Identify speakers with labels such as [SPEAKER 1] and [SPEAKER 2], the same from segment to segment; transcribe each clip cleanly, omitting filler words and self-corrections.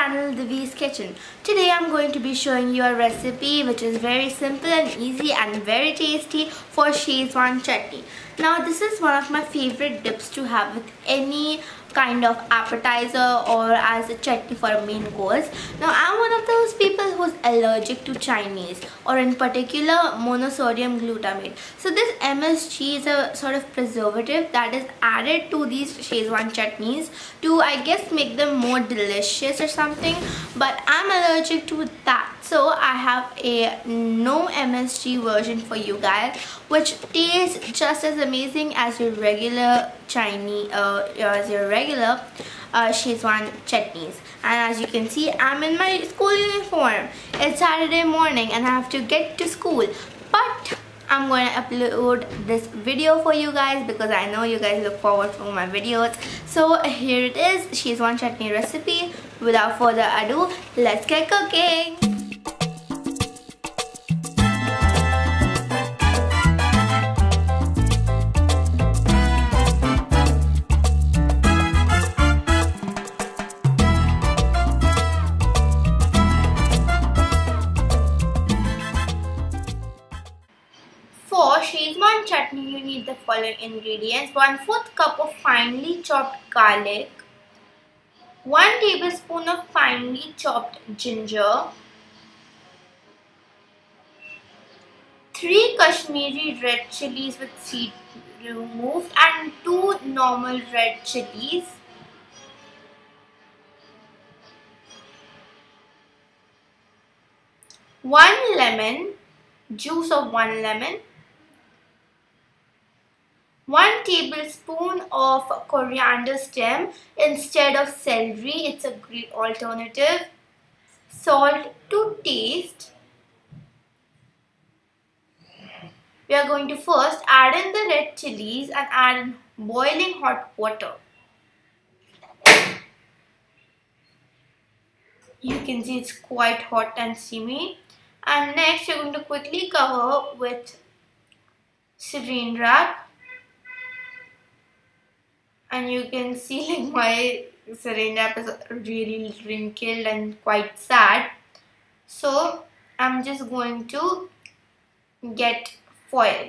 [SPEAKER 1] channel Divi's Kitchen. Today I'm going to be showing you a recipe which is very simple and easy and very tasty for Szechuan chutney. Now this is one of my favorite dips to have with any kind of appetizer or as a chutney for a main course. Now I'm one of those people who's allergic to Chinese, or in particular monosodium glutamate. So this MSG is a sort of preservative that is added to these Szechuan chutneys to, I guess, make them more delicious or something, but I'm allergic to that. So I have a no MSG version for you guys, which tastes just as amazing as your regular Chinese, Szechuan chutneys. And as you can see, I'm in my school uniform. It's Saturday morning and I have to get to school, but I'm going to upload this video for you guys because I know you guys look forward to my videos. So here it is, Szechuan chutney recipe. Without further ado, let's get cooking. For Szechuan chutney, you need the following ingredients: 1/4 cup of finely chopped garlic, 1 tablespoon of finely chopped ginger, 3 Kashmiri red chilies with seed removed and 2 normal red chilies, 1 lemon, juice of 1 lemon, 1 tablespoon of coriander stem instead of celery, it's a great alternative, salt to taste. We are going to first add in the red chilies and add in boiling hot water. You can see it's quite hot and steamy. And next you're going to quickly cover with saran wrap. And you can see like my saran wrap is really wrinkled and quite sad. So I'm just going to get foil.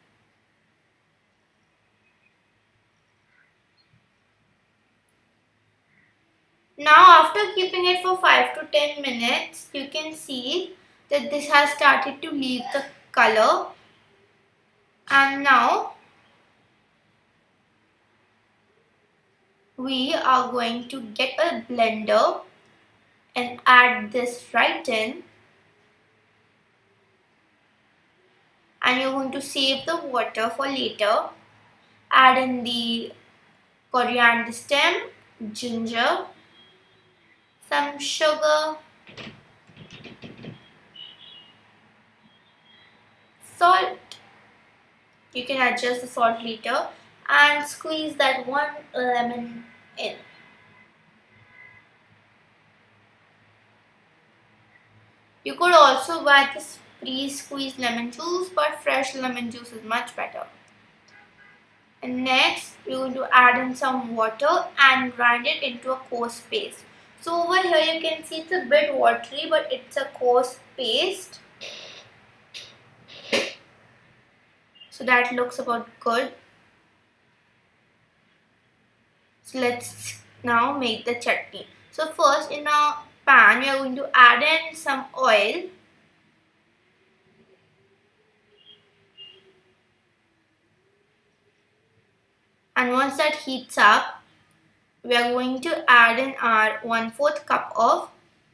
[SPEAKER 1] Now after keeping it for 5 to 10 minutes, you can see that this has started to leave the color. And now we are going to get a blender and add this right in, and you're going to save the water for later. Add in the coriander stem, ginger, some sugar, salt. You can adjust the salt later, and squeeze that 1 lemon in. You could also buy this pre-squeezed lemon juice, but fresh lemon juice is much better. And next, you're going to add in some water and grind it into a coarse paste. So over here you can see it's a bit watery, but it's a coarse paste. So that looks about good. So let's now make the chutney. So first, in a pan we are going to add in some oil. And once that heats up, we are going to add in our 1/4 cup of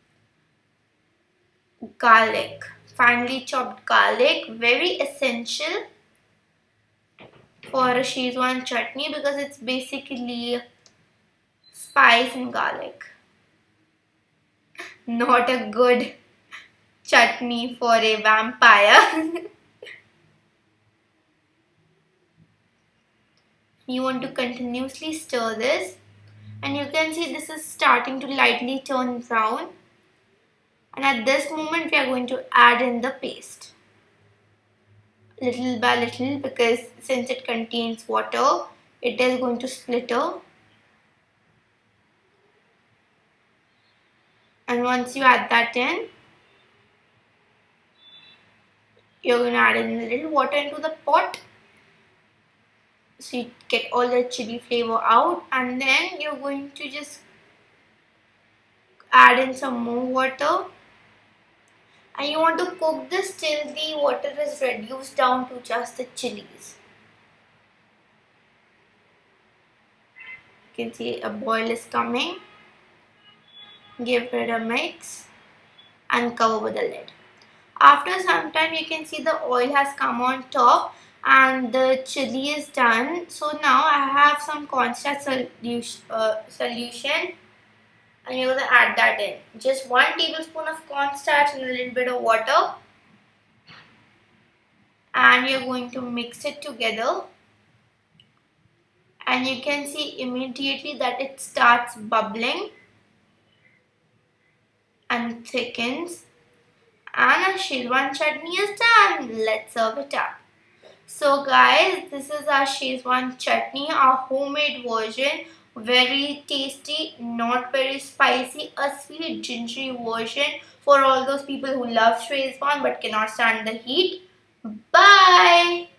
[SPEAKER 1] garlic, finely chopped garlic, very essential for a Szechuan chutney because it's basically spice and garlic. Not a good chutney for a vampire. You want to continuously stir this, and you can see this is starting to lightly turn brown. And at this moment we are going to add in the paste little by little, because since it contains water, it is going to splitter. And once you add that in, you're going to add in a little water into the pot so you get all the chili flavor out, and then you're going to just add in some more water, and you want to cook this till the water is reduced down to just the chilies. You can see a boil is coming. Give it a mix and cover with a lid. After some time, you can see the oil has come on top and the chili is done. So now I have some cornstarch solution, and you're going to add that in. Just 1 tablespoon of cornstarch and a little bit of water, and you're going to mix it together. And you can see immediately that it starts bubbling and thickens, and our Szechuan chutney is done. Let's serve it up. So guys, this is our Szechuan chutney, our homemade version. Very tasty, not very spicy, a sweet gingery version for all those people who love Szechuan but cannot stand the heat. Bye!